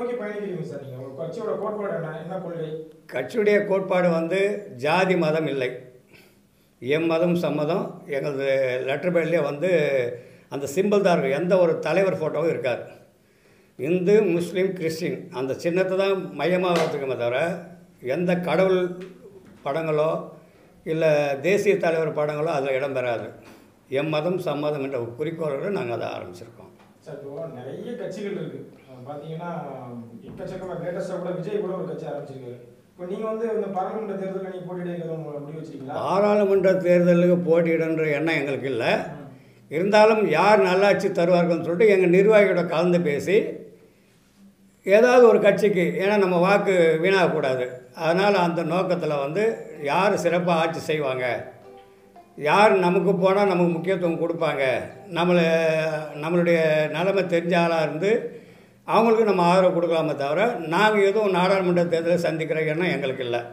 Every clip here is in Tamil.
நோக்கி பயணிக்கிறீங்க சார் நீங்கள்? உங்கள் கட்சியோட கோட்பாடு என்ன கொள்கை? கட்சியுடைய கோட்பாடு வந்து ஜாதி மதம் இல்லை, எம்மதம் சம்மதம். எங்களது லெட்டர் பேட்லேயே வந்து அந்த சிம்பிள் தான் இருக்கும், எந்த ஒரு தலைவர் ஃபோட்டோவும் இருக்காது. இந்து முஸ்லீம் கிறிஸ்டின் அந்த சின்னத்தை தான் மையமாக வச்சுக்கோமே தவிர எந்த கடவுள் படங்களோ இல்லை தேசிய தலைவர் படங்களோ அதில் இடம்பெறாது. எம்மதம் சம்மதம் என்ற குறிக்கோளோடு நாங்கள் அதை ஆரம்பிச்சிருக்கோம். சார் இப்போ நிறைய கட்சிகள் இருக்குது பார்த்தீங்கன்னா, எக்கச்சக்கமாக லேட்டஸ்ட்டாக கூட விஜய் கூட ஒரு கட்சி ஆரம்பிச்சிருக்காரு. இப்போ நீங்கள் வந்து இந்த பாராளுமன்ற தேர்தலில் நீங்கள் போட்டியிட முடிவு வச்சுருக்கீங்களா? பாராளுமன்ற தேர்தலுக்கு போட்டியிடன்ற எண்ணம் எங்களுக்கு இல்லை. இருந்தாலும் யார் நல்லாட்சி தருவார்கள்னு சொல்லிட்டு எங்கள் நிர்வாகியோட கலந்து பேசி ஏதாவது ஒரு கட்சிக்கு, ஏன்னா நம்ம வாக்கு வீணாகக்கூடாது, அதனால் அந்த நோக்கத்தில் வந்து யார் சிறப்பாக ஆட்சி செய்வாங்க, யார் நமக்கு போனால் நமக்கு முக்கியத்துவம் கொடுப்பாங்க, நம்மளுடைய நிலைமை தெரிஞ்ச ஆளாக இருந்து அவங்களுக்கு நம்ம ஆதரவு கொடுக்கலாமே தவிர நாங்கள் எதுவும் நாடாளுமன்ற தேர்தலை சந்திக்கிற எண்ணம் எங்களுக்கு இல்லை.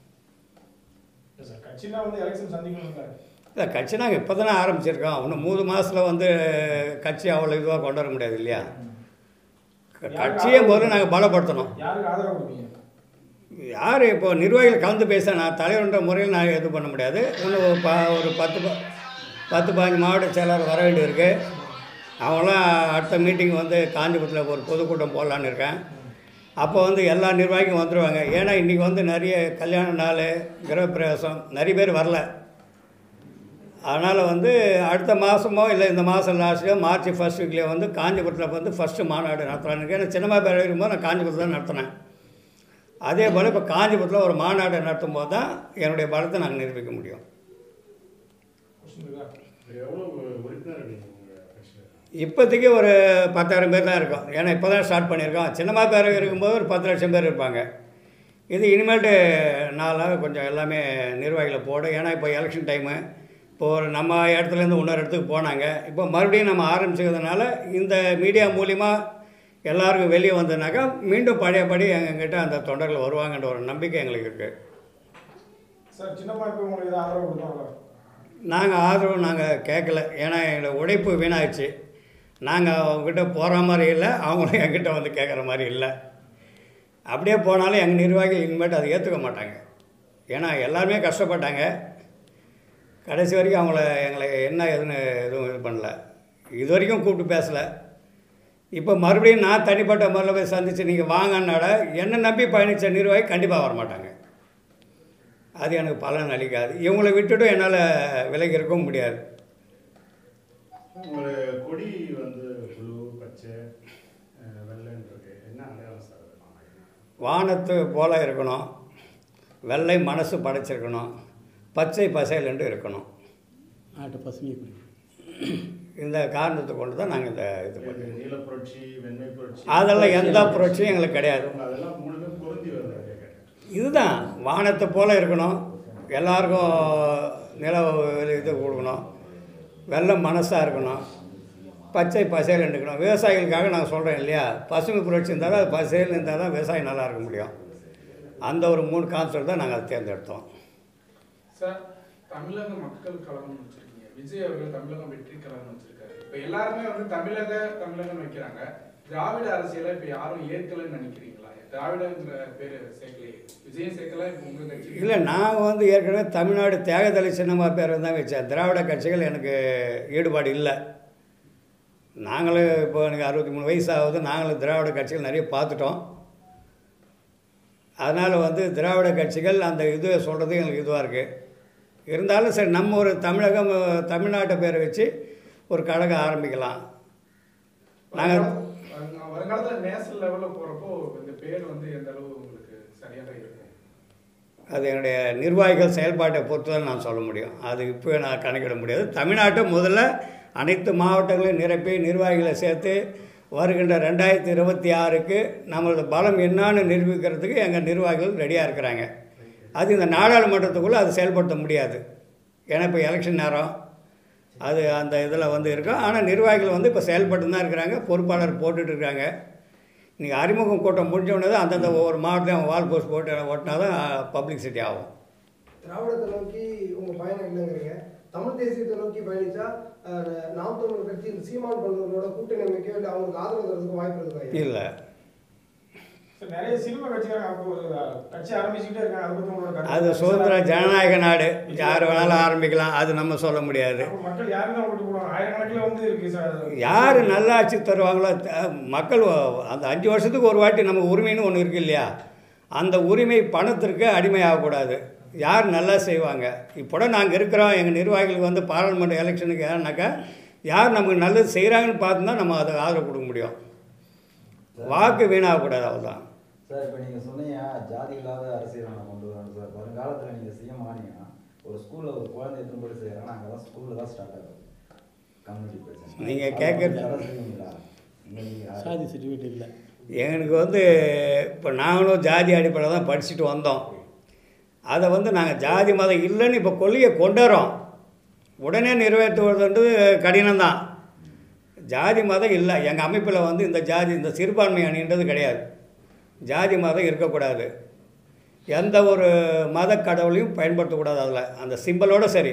இல்லை, கட்சி நாங்கள் இப்போ தானே ஆரம்பிச்சிருக்கோம். இன்னும் 3 மாதத்தில் வந்து கட்சி அவ்வளோ இதுவாக கொண்டு வர முடியாது இல்லையா? கட்சியை முதல்ல நாங்கள் பலப்படுத்தணும். யார் இப்போ நிர்வாகிகள் கலந்து பேச நான் தலைவர்ன்ற முறையில் நாங்கள் எதுவும் பண்ண முடியாது. இன்னும் ஒரு 10-15 மாவட்ட செயலர் வர வேண்டியிருக்கு. அவங்களாம் அடுத்த மீட்டிங் வந்து காஞ்சிபுரத்தில் ஒரு பொதுக்கூட்டம் போடலான்னு இருக்கேன். அப்போ வந்து எல்லா நிர்வாகியும் வந்துடுவாங்க. ஏன்னா இன்றைக்கி வந்து நிறைய கல்யாண நாள், கிரகப்பிரவேசம், நிறைய பேர் வரல. அதனால் வந்து அடுத்த மாதமோ இல்லை இந்த மாதம் லாஸ்ட்லேயோ மார்ச் 1 வீக்லேயே வந்து காஞ்சிபுரத்தில் வந்து ஃபஸ்ட்டு மாநாடு நடத்துகிறான்னு. ஏன்னா சின்னமா பேர் இருக்கும்போது நான் காஞ்சிபுரத்தில் தான் நடத்தினேன். அதே போல் இப்போ காஞ்சிபுரத்தில் ஒரு மாநாடு நடத்தும் போது தான் என்னுடைய பலத்தை நாங்கள் நிரூபிக்க முடியும். இப்போதைக்கு ஒரு 10,000 பேர் தான் இருக்கோம். ஏன்னா இப்போ தான் ஸ்டார்ட் பண்ணியிருக்கோம். சின்னமா பேர் இருக்கும்போது ஒரு 10 லட்சம் பேர் இருப்பாங்க. இது இனிமேல்ட்டு நாளாக கொஞ்சம் எல்லாமே நிர்வாகிகளை போடும். ஏன்னா இப்போ எலெக்ஷன் டைமு, இப்போது நம்ம இடத்துலேருந்து இன்னொரு இடத்துக்கு போனாங்க. இப்போ மறுபடியும் நம்ம ஆரம்பிச்சதுனால இந்த மீடியா மூலிமா எல்லாருக்கும் வெளியே வந்ததுனாக்கா மீண்டும் பழையபடி எங்ககிட்ட அந்த தொண்டர்கள் வருவாங்கன்ற ஒரு நம்பிக்கை எங்களுக்கு இருக்குது. சார் சின்னம்மா இப்போ உங்களுக்கு ஆதரவு கொடுத்தாங்களா? நாங்கள் ஆதரவு கேட்கல. ஏன்னா எங்களோட உழைப்பு வீணாகிடுச்சு. நாங்கள் அவங்ககிட்ட போகிற மாதிரி இல்லை, அவங்களும் என்கிட்ட வந்து கேட்குற மாதிரி இல்லை. அப்படியே போனாலும் எங்கள் நிர்வாகிகள் இனிமேட்டு அதை ஏற்றுக்க மாட்டாங்க. ஏன்னா எல்லாருமே கஷ்டப்பட்டாங்க. கடைசி வரைக்கும் எங்களை என்ன எதுன்னு எதுவும் இது பண்ணல, இது வரைக்கும் கூப்பிட்டு பேசலை. இப்போ மறுபடியும் நான் தனிப்பட்ட முறையில் போய் சந்தித்து நீங்கள் வாங்கன்னாட என்னை நம்பி பயணித்த நிர்வாகி கண்டிப்பாக வரமாட்டாங்க. அது எனக்கு பலன் அளிக்காது. இவங்களை விட்டுட்டும் என்னால் விலகி இருக்கவும் முடியாது. ஒரு கொடி வந்து ப்ளூ, பச்சை, வெள்ளைன்றது என்ன அடையாளம் சார்? வானத்து போல இருக்கணும், வெள்ளை மனசு படைச்சிருக்கணும், பச்சை பசையில் என்று இருக்கணும். நாட்டு பசுமை கொடி. இந்த காரணத்தை கொண்டு தான் நாங்கள் இந்த இது பண்ணுறோம். நீல புரட்சி, வெண்மை புரட்சி, அதெல்லாம் எந்த புரட்சியும் எங்களுக்கு கிடையாது. அதெல்லாம் மூணுமே பொருந்தி வருது. இதுதான் வானத்தை போல் இருக்கணும், எல்லாருக்கும் நில இது கொடுக்கணும், வெள்ளை மனசாக இருக்கணும், பச்சை பசையில் இருக்கணும். விவசாயிகளுக்காக நான் சொல்கிறேன் இல்லையா, பசுமை புரட்சி இருந்தாலும் அது பசையில் இருந்தால் தான் விவசாயம் நல்லா இருக்க முடியும். அந்த ஒரு 3 கான்செப்ட் தான் நாங்கள் அதை தேர்ந்தெடுத்தோம். சார், தமிழக மக்கள் கழகம் வச்சுருக்கீங்க, விஜய் அவர்கள் தமிழகம் வெற்றி கழகம் வச்சுருக்காரு. இப்போ எல்லாருமே வந்து தமிழகம் வைக்கிறாங்க. திராவிட அரசியலை இப்போ யாரும் ஏற்கலைன்னு நினைக்கிறீங்களா? திராவிடங்கிற பேர் சேர்க்கலையே, விஜயம் சேர்க்கல, இப்போ உங்கள் கட்சி இல்லை. நாங்கள் வந்து ஏற்கனவே தமிழ்நாடு தியாகதலை சின்னமா பேர் தான் வச்சேன். திராவிட கட்சிகள் எனக்கு ஈடுபாடு இல்லை. நாங்களும் இப்போ எனக்கு 63 வயசு ஆகுது. நாங்களும் திராவிட கட்சிகள் நிறைய பார்த்துட்டோம். அதனால் வந்து திராவிட கட்சிகள் அந்த இது சொல்கிறது எங்களுக்கு இதுவாக இருக்குது. இருந்தாலும் சரி, நம்ம ஒரு தமிழ்நாட்டை பேரை வச்சு ஒரு கழகம் ஆரம்பிக்கலாம். நாங்கள் வருங்காலத்தில் நேஷனல் லெவலில் போகிறப்போ இந்த பேர் வந்து எந்த அளவு உங்களுக்கு சரியாக இருக்கும்? அது என்னுடைய நிர்வாகிகள் செயல்பாட்டை பொறுத்து தான் நான் சொல்ல முடியும். அது இப்போ நான் கணக்கிட முடியாது. தமிழ்நாட்டை முதல்ல அனைத்து மாவட்டங்களையும் நிரப்பி நிர்வாகிகளை சேர்த்து வருகின்ற 2026க்கு நம்மளோட பலம் என்னான்னு நிரூபிக்கிறதுக்கு எங்கள் நிர்வாகிகள் ரெடியாக இருக்கிறாங்க. அது இந்த நாடாளுமன்றத்துக்குள்ளே அது செயல்படுத்த முடியாது. ஏன்னா இப்போ எலெக்ஷன் நேரம் அது அந்த இதில் வந்து இருக்கும். ஆனால் நிர்வாகிகள் வந்து இப்போ செயல்பட்டு தான் இருக்கிறாங்க, பொறுப்பாளர் போட்டுட்ருக்காங்க. இன்றைக்கி அறிமுகம் கூட்டம் முடிஞ்சோடனே தான் அந்தந்த ஒவ்வொரு மாவட்டத்தையும் வால் போஸ்ட் போட்டு ஓட்டினா தான் பப்ளிசிட்டி ஆகும். திராவிடத்தை நோக்கி உங்கள் பயணம் இல்லைங்கிறீங்க. தமிழ் தேசியத்தை நோக்கி பயணித்தா நாம் தமிழர் கட்சி சீமான் பண்றவங்களோட கூட்டணி அமைக்க இல்லை, அவங்களுக்கு ஆதரவு தரதுக்கு வாய்ப்பு இருக்கா? இல்லை, சார் நிறைய சினிமா கட்சிக்காரங்க அப்போ ஒரு கட்சி ஆரம்பிச்சுக்கிட்டே இருக்காங்க. அதை பற்றி உங்களோட கருத்து? அது சுதந்திர ஜனநாயக நாடு, யார் வேணாலும் ஆரம்பிக்கலாம், அது நம்ம சொல்ல முடியாது. அப்போ மக்கள் யாரும் தான் ஓட்டு போடுவாங்க? ஆயிரக்கணக்கில் வந்து இருக்கு சார். யார் நல்லாட்சி தருவாங்களோ மக்கள் அந்த 5 வருஷத்துக்கு ஒரு வாட்டி நம்ம உரிமைன்னு ஒன்று இருக்குது இல்லையா, அந்த உரிமை பணத்திற்கு அடிமையாகக்கூடாது. யார் நல்லா செய்வாங்க, இப்போ நாங்கள் இருக்கிறோம், எங்கள் நிர்வாகிகளுக்கு வந்து பாராளுமன்ற எலெக்ஷனுக்கு ஏன்னாக்கா யார் நமக்கு நல்லது செய்கிறாங்கன்னு பார்த்து தான் நம்ம அதை ஆதரவு கொடுக்க முடியும். வாக்கு வீணாகக்கூடாது, அவ்வளோதான். சார் இப்போ நீங்கள் சொன்னீங்க ஜாதி இல்லாத அரசியல் நான் கொண்டு வரணும் சார். வருங்காலத்தில் நீங்கள் சிஎம் ஆனீங்கன்னா ஒரு ஸ்கூலில் ஒரு குழந்தை எத்தனை போட்டு செய்கிறாங்க, அங்கே தான் ஸ்கூலில் தான் ஸ்டார்ட் ஆகும் கம்யூனிட்டி பிரச்சனை. நீங்கள் கேட்குறது சாதி சர்டிஃபிகேட் இல்லை. எனக்கு வந்து இப்போ நாங்களும் ஜாதி அடிப்படையில் தான் படிச்சுட்டு வந்தோம். அதை வந்து நாங்கள் ஜாதி மதம் இல்லைன்னு இப்போ கொள்கையை கொண்டுறோம். உடனே நிறைவேற்றுவதுன்றது கடினம்தான். ஜாதி மதம் இல்லை, எங்கள் அமைப்பில் வந்து இந்த ஜாதி இந்த சிறுபான்மை அணின்றது கிடையாது. ஜாதி மதம் இருக்கக்கூடாது, எந்த ஒரு மத கடவுளையும் பயன்படுத்தக்கூடாது. அதில் அந்த சிம்பலோடு சரி.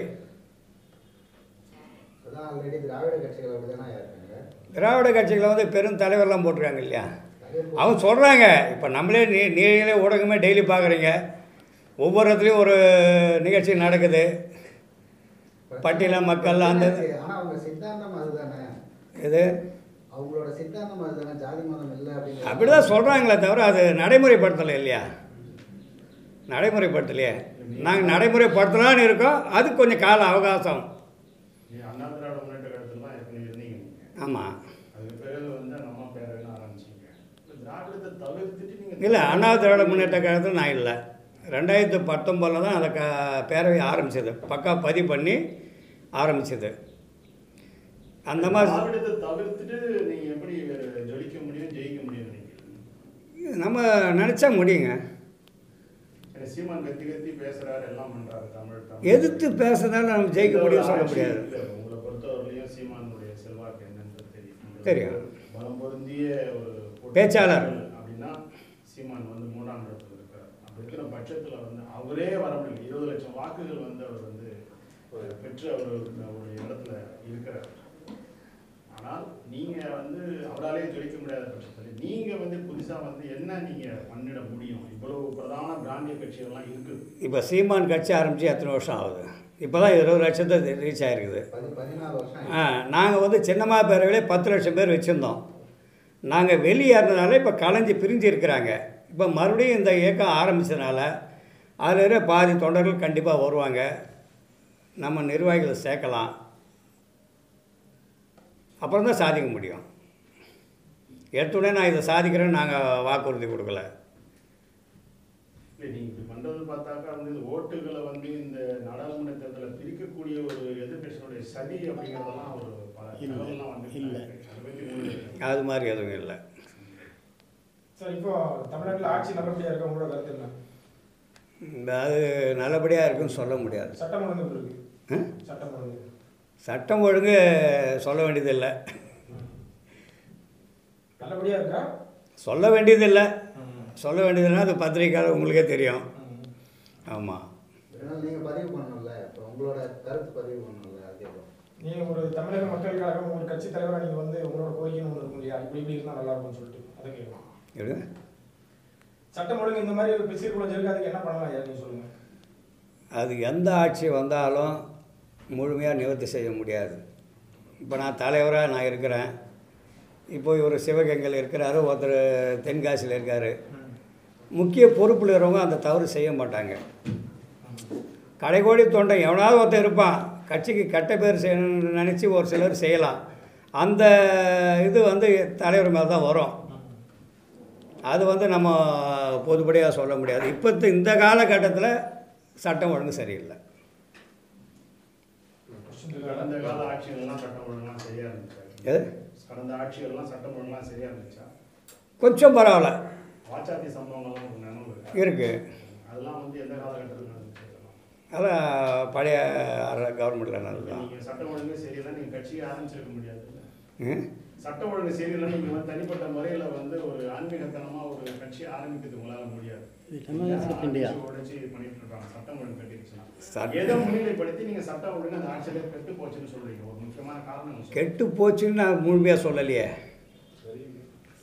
திராவிட கட்சிகளை வந்து பெரும் தலைவர்லாம் போட்டிருக்காங்க இல்லையா, அவங்க சொல்கிறாங்க. இப்போ நம்மளே நீங்களே ஊடகமே டெய்லி பார்க்குறீங்க, ஒவ்வொரு இடத்துலையும் ஒரு நிகழ்ச்சி நடக்குது. பட்டியல மக்கள் அந்த இது அவங்களோட சித்தாந்தம் அதுதானே, ஜாதி மதம் இல்லை அப்படின்னு அப்படி தான் சொல்கிறாங்களே தவிர அது நடைமுறைப்படுத்தலை இல்லையா, நடைமுறைப்படுத்தலையே. நாங்கள் நடைமுறைப்படுத்தலான்னு இருக்கோம், அதுக்கு கொஞ்சம் கால அவகாசம். அண்ணா திராவிட முன்னேற்ற கழகத்துலாம் ஏற்கனவே இருந்தீங்க நீங்கள். ஆமாம், அதுக்கு பிறகு வந்து நம்ம பேரவைன்னு ஆரம்பிச்சிங்க. திராவிடத்தை தவிர்த்துட்டு நீங்கள் இல்லை அண்ணா திராவிட முன்னேற்ற கழகத்தில் நான் இல்லை. 2019 தான் அதை பேரவை ஆரம்பித்தது, பக்கா பதிவு பண்ணி ஆரம்பித்தது. அந்த மாதிரி திராவிடத்தை தவிர்த்துட்டு நீங்கள் எப்படி ஜொலிக்க முடியும், ஜெயிக்க முடியும் நினைக்கிறீங்க? நம்ம நினச்சா முடியுங்க. சீமான் கத்தி கத்தி பேசுகிறாரு, எல்லாம் பண்ணுறாரு, தமிழ் எதிர்த்து பேசுறதுனால நம்ம ஜெயிக்க முடியும் சொல்ல முடியாது. உங்களை பொறுத்தவரையிலையும் சீமானுடைய செல்வாக்கு என்னன்னு தெரியும். தெரியும். பலம் பொருந்திய ஒரு பேச்சாளர் அப்படின்னா சீமான் வந்து 3ஆம் இடத்துல இருக்கார். அப்படி இருக்கிற பட்சத்தில் வந்து அவரே வர முடியல. 20 லட்சம் வாக்குகள் வந்து அவர் வந்து பெற்று அவர் ஒரு இடத்துல இருக்கிறார். ஆனால் நீங்கள் வந்து அவராலே ஜெயிக்க முடியாத பட்சத்தில் நீங்கள் வந்து புதுசாக வந்து என்ன நீங்கள் பண்ணிட முடியும்? இவ்வளவு பிரதான பிராந்திய கட்சிகள்லாம் இருக்குது. இப்போ சீமான் கட்சி ஆரம்பித்து எத்தனை வருஷம் ஆகுது? இப்போ தான் 20 லட்சத்தை ரீச் ஆகிருக்குது. 14 வருஷம். நாங்கள் வந்து சின்னம்மா பேரவையிலே 10 லட்சம் பேர் வச்சுருந்தோம். நாங்கள் வெளியேறதுனால இப்போ கலைஞ்சி பிரிஞ்சு இருக்கிறாங்க. இப்போ மறுபடியும் இந்த இயக்கம் ஆரம்பித்ததுனால அதில் பாதி தொண்டர்கள் கண்டிப்பாக வருவாங்க. நம்ம நிர்வாகிகளை சேர்க்கலாம், அப்புறம் தான் சாதிக்க முடியும். எடுத்துடனே நான் இதை சாதிக்கிறேன்னு நாங்கள் வாக்குறுதி கொடுக்கல. இல்லை, நீங்கள் இப்படி பண்ணுறது பார்த்தாக்கா வந்து இந்த ஓட்டுகளை வந்து இந்த நாடாளுமன்ற தேர்தலில் பிரிக்கக்கூடிய ஒரு எதிர்கட்சியினுடைய சதி அப்படிங்கிறதெல்லாம் ஒரு பல தகவல்லாம் வந்து இல்லை. அது மாதிரி எதுவும் இல்லை. சார் இப்போ தமிழ்நாட்டில் ஆட்சி நல்லபடியாக இருக்க உங்களோட கருத்து என்ன? அது நல்லபடியாக இருக்குன்னு சொல்ல முடியாது. சட்டம் ஒழுங்கு இருக்கு. சட்டம் ஒழுங்கு சட்டம் ஒழுங்கு சொல்ல வேண்டியதில்லை. நல்லபடியாக இருக்கா? சொல்ல வேண்டியதில்லை. சொல்ல வேண்டியதுன்னா அது பத்திரிக்கையாளர் உங்களுக்கே தெரியும். ஆமாம், நீங்கள் பதிவு பண்ணணும்ல, இப்போ உங்களோட கருத்து பதிவு பண்ணணும்ல. அதே நீங்கள் ஒரு தமிழக மக்கள் கழகம் ஒரு கட்சி தலைவராக நீங்கள் வந்து உங்களோட கோரிக்கைன்னு ஒன்று இருக்கும் இல்லையா, இப்படி இப்படி இருந்தால் நல்லா இருக்கும்னு சொல்லிட்டு அதை கேட்கலாம். எப்படி சட்டம் ஒழுங்கு இந்த மாதிரி ஒரு சீர்குலைஞ்சு இருக்கு, அதுக்கு என்ன பண்ணலாம் ஐயா நீங்கள் சொல்லுங்கள். அது எந்த ஆட்சி வந்தாலும் முழுமையாக நிவர்த்தி செய்ய முடியாது. இப்போ நான் தலைவராக நான் இருக்கிறேன். இப்போ இவர் சிவகங்கையில் இருக்கிறாரு, ஒருத்தர் தென்காசியில் இருக்கார். முக்கிய பொறுப்பில் இருக்கிறவங்க அந்த தவறு செய்ய மாட்டாங்க. கடைக்கோடி தொண்டை எவனாவது ஒருத்தர் இருப்பான், கட்சிக்கு கெட்ட பேர் செய்யணும்னு நினச்சி ஒரு சிலர் செய்யலாம். அந்த இது வந்து தலைவர் மேலே தான் வரும். அது வந்து நம்ம பொதுப்படியாக சொல்ல முடியாது. இப்போ இந்த காலகட்டத்தில் சட்டம் ஒழுங்கு சரியில்லை. கடந்த கால ஆட்சிகள்லாம் சட்டம் ஒழுங்கெல்லாம் சரியாக இருந்துச்சா? எது? கடந்த ஆட்சிகள்லாம் சட்டம் ஒழுங்கெல்லாம் சரியாக இருந்துச்சா? கொஞ்சம் பரவாயில்ல. வாச்சாத்தி சம்பவங்கள்லாம் ஒரு நினைவு இருக்குது. அதெல்லாம் வந்து எந்த காலகட்டத்தில் நடந்துச்சு? அதான் பழைய கவர்மெண்ட்டில் நடந்ததுதான். நீங்கள் சட்டம் ஒழுங்கு சரியில்லை, நீங்கள் கட்சியை ஆரம்பிச்சிருக்க முடியாது. சட்டம் ஒழுங்கு சரியில்லை, நீங்கள் வந்து தனிப்பட்ட முறையில் வந்து ஒரு ஆன்மீகத்தனமாக ஒரு கட்சியை ஆரம்பிக்கிறது உங்களால் முடியாது. உடைச்சி பண்ணிட்டு இருக்காங்க. சட்டம் ஒழுங்கு கட்டிடுச்சுன்னா ஏதோ முன்னிலைப்படுத்தி நீங்கள் சட்டம் ஒழுங்கு அந்த ஆட்சியிலே கெட்டு போச்சுன்னு சொல்கிறீங்க. ஒரு முக்கியமான காரணம் கெட்டு போச்சுன்னு நான் முழுமையாக சொல்லலையே.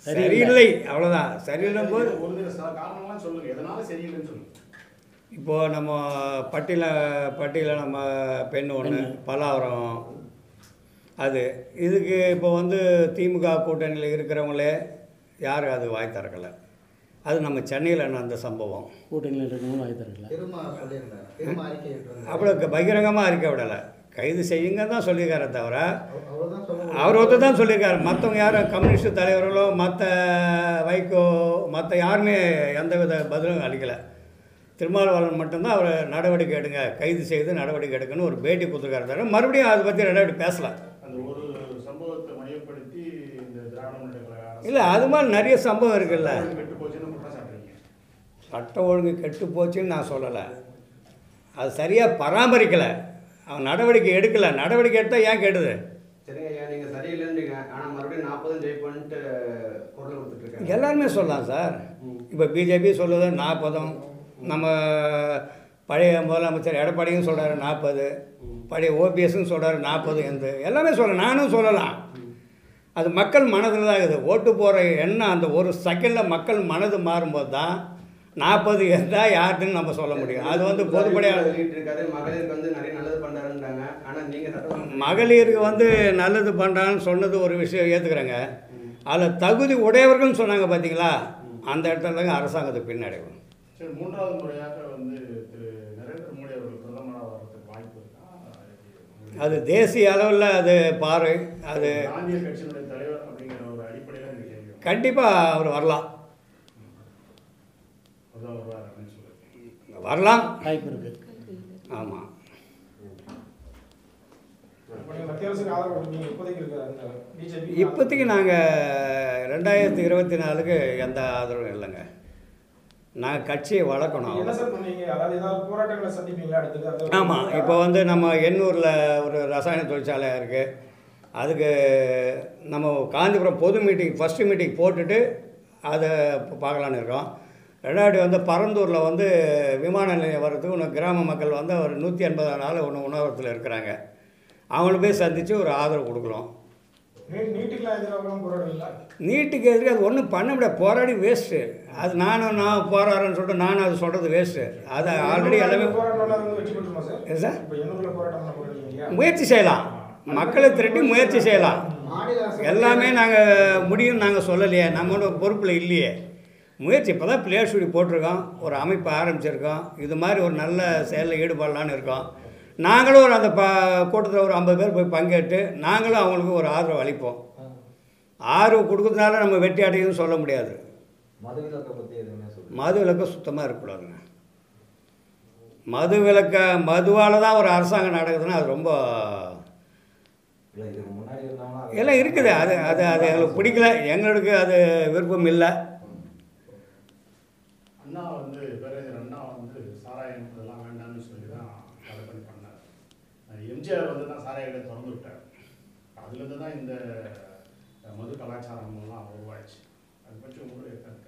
சரியில்லை அவ்வளோதான். சரியில்லும் போது ஒரு சில காரணங்கள்லாம் சொல்லுங்கள், எதனால சரியில்லைன்னு சொல்லுங்கள். இப்போது நம்ம பட்டியில் நம்ம பெண் ஒன்று பலாவரம் அது இதுக்கு இப்போ வந்து திமுக கூட்டணியில் இருக்கிறவங்களே யாரும் அது வாய் திறக்கலை. அது நம்ம சென்னையில் நடந்த சம்பவம். கூட்டணியில் இருக்கவங்களும் வாய் திறக்கல. அவ்வளோ பகிரங்கமாக அறிக்கை விடலை. கைது செய்யுங்க தான் சொல்லியிருக்காரே தவிர அவர் ஒருத்தர் தான் சொல்லியிருக்காரு. மற்றவங்க யாரும் கம்யூனிஸ்ட் தலைவர்களோ மற்ற வைகோ மற்ற யாருமே எந்தவித பதிலும் அளிக்கலை. திருமாவளவன் மட்டும்தான் அவர் நடவடிக்கை எடுங்க, கைது செய்து நடவடிக்கை எடுக்கணும்னு ஒரு பேட்டி கொடுத்துருக்காரு தவிர மறுபடியும் அதை பற்றி நடவடிக்கை பேசலை. அந்த ஒரு சம்பவத்தை மையப்படுத்தி இந்த திராவிட முன்னேற்ற கழக இல்லை அது மாதிரி நிறைய சம்பவம் இருக்குல்ல. கெட்டு போச்சுன்னு குற்றம் சாட்டுறீங்க. சட்டம் ஒழுங்கு கெட்டு போச்சுன்னு நான் சொல்லலை. அது சரியாக பராமரிக்கலை, அவன் நடவடிக்கை எடுக்கலை. நடவடிக்கை எடுத்தால் ஏன் கெடுது? சரிங்க ஐயா, நீங்கள் சரியில்லைன்றீங்க, ஆனால் மறுபடியும் 40 ஜெயிப்பன்ட்டு குரல் கொடுத்துட்ருக்காங்க. எல்லாருமே சொல்லலாம் சார். இப்போ பிஜேபி சொல்லுது 40, நம்ம பழைய முதலமைச்சர் எடப்பாடியும் சொல்கிறாரு 40, பழைய ஓபிஎஸ்ன்னு சொல்கிறாரு 40 என்று எல்லாமே சொல்லலாம். நானும் சொல்லலாம். அது மக்கள் மனதில் தான் இருக்குது. ஓட்டு போகிற எண்ணம் அந்த ஒரு செகண்டில் மக்கள் மனது மாறும்போது தான் 40 இருந்தால் யாருன்னு நம்ம சொல்ல முடியும். அது வந்து பொதுப்படையாக இருக்காரு. மகளிருக்கு வந்து நிறைய நல்லது பண்ணுறாருன்றாங்க. ஆனால் நீங்கள் மகளிருக்கு வந்து நல்லது பண்ணுறான்னு சொன்னது ஒரு விஷயம் ஏற்றுக்கிறேங்க. அதில் தகுதி உடையவர்கள்னு சொன்னாங்க பார்த்தீங்களா, அந்த இடத்துல அரசாங்கத்துக்கு பின்னடைவு. சரி, மூன்றாவது முறையாக வந்து திரு நரேந்திர மோடி அவர்கள் பிரதமராக வர்றதுக்கு வாய்ப்பு இருக்கா? அது தேசிய அளவில் அது பாரு. அது காந்திய கட்சியினுடைய தலைவர் அப்படிங்கிற ஒரு அடிப்படையில் இந்த கேள்வி கண்டிப்பாக அவர் வரலாம். வருவார் அப்படின்னு சொல்லுங்க. வரலாம், வாய்ப்பு இருக்குது. ஆமாம். மத்திய அரசுக்கு ஆதரவு கொடுப்பீங்க இப்போதைக்கு இருக்கிற அந்த பிஜேபி? இப்போதைக்கு நாங்கள் 2024க்கு எந்த ஆதரவும் இல்லைங்க. நான் கட்சியை வளர்க்கணும். என்ன சார் பண்ணுவீங்க? அதாவது ஏதாவது போராட்டங்களை சந்திப்பீங்களா அடுத்தது? ஆமாம். இப்போ வந்து நம்ம எண்ணூரில் ஒரு ரசாயன தொழிற்சாலை இருக்குது. அதுக்கு நம்ம காஞ்சிபுரம் பொது மீட்டிங் ஃபஸ்ட்டு மீட்டிங் போட்டுட்டு அதை பார்க்கலான்னு இருக்கோம். ரெண்டாவது வந்து பரந்தூரில் வந்து விமான நிலையம் வர்றதுக்கு ஒன்று கிராம மக்கள் வந்து ஒரு 180 நாள் ஒன்று உணவகத்தில் இருக்கிறாங்க. அவங்கள போய் சந்தித்து ஒரு ஆதரவு கொடுக்குறோம். நீட்டுக்கெல்லாம் எதிராக போராடுவீங்களா? நீட்டுக்கு எதிர்க்கு அது ஒன்றும் பண்ண முடியாது. போராடி வேஸ்ட்டு. அது நான் போராடுறேன்னு சொல்லிட்டு நானும் அது சொல்கிறது வேஸ்ட்டு. அது ஆல்ரெடி எல்லாமே வெற்றி பெற்றுமா சார்? எது சார்? இப்போ எண்ணூரில் போராட்டம் போராடுவீங்க, முயற்சி செய்யலாம். மக்களை திரட்டி முயற்சி செய்யலாம். எல்லாமே நாங்கள் முடியும்னு நாங்கள் சொல்லலையே, நம்மளோட பொறுப்பில் இல்லையே. முயற்சி இப்போ தான் பிளேயர் ஸ்டூடியோ போட்டிருக்கோம், ஒரு அமைப்பு ஆரம்பிச்சிருக்கோம். இது மாதிரி ஒரு நல்ல செயலில் ஈடுபடலான்னு இருக்கோம். நாங்களும் ஒரு அந்த கூட்டத்தில் ஒரு 50 பேர் போய் பங்கேற்று நாங்களும் அவங்களுக்கு ஒரு ஆதரவு அளிப்போம். ஆதரவு கொடுக்கறதுனால நம்ம வெற்றி அடையும்னு சொல்ல முடியாது. மது விலக்கு சுத்தமாக இருக்கக்கூடாதுங்க. மதுவால் தான் ஒரு அரசாங்கம் நடக்குதுன்னா அது ரொம்ப எல்லாம் இருக்குது. அது அது அது எங்களுக்கு பிடிக்கல, எங்களுக்கு அது விருப்பம் இல்லை. அண்ணா வந்து பேரறிஞர் அண்ணா வந்து சாராயம் இதெல்லாம் வேண்டாம்னு சொல்லி தான் அதை பண்ணார். எம்ஜிஆர் வந்து தான் சாராயத்தை திறந்து விட்டார். அதுலேருந்து தான் இந்த மது கலாச்சாரமெல்லாம் உருவாச்சு. அதை பற்றி உங்களுக்கு கருத்து?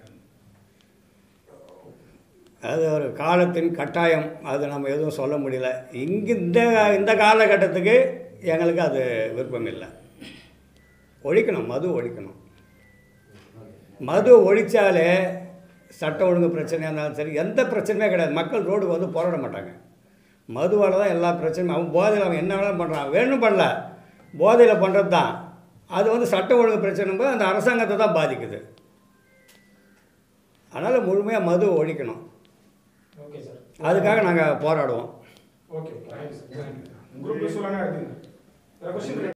அது ஒரு காலத்தின் கட்டாயம், அது நம்ம எதுவும் சொல்ல முடியல. இங்கே இந்த காலகட்டத்துக்கு எங்களுக்கு அது விருப்பம் இல்லை. ஒழிக்கணும், மது ஒழிக்கணும். மது ஒழித்தாலே சட்டம் ஒழுங்கு பிரச்சனையாக இருந்தாலும் சரி, எந்த பிரச்சனையுமே கிடையாது. மக்கள் ரோடுக்கு வந்து போராட மாட்டாங்க. மதுவால் தான் எல்லா பிரச்சனையும். அவன் போதையில் அவன் என்ன வேணாலும் பண்ணுறான், வேணும் பண்ணல, போதையில் பண்ணுறது தான். அது வந்து சட்டம் ஒழுங்கு பிரச்சனை போது அந்த அரசாங்கத்தை தான் பாதிக்குது. அதனால் முழுமையாக மது ஒழிக்கணும். ஓகே சார், அதுக்காக நாங்கள் போராடுவோம். ஓகே. குரூப் சொல்லணும்.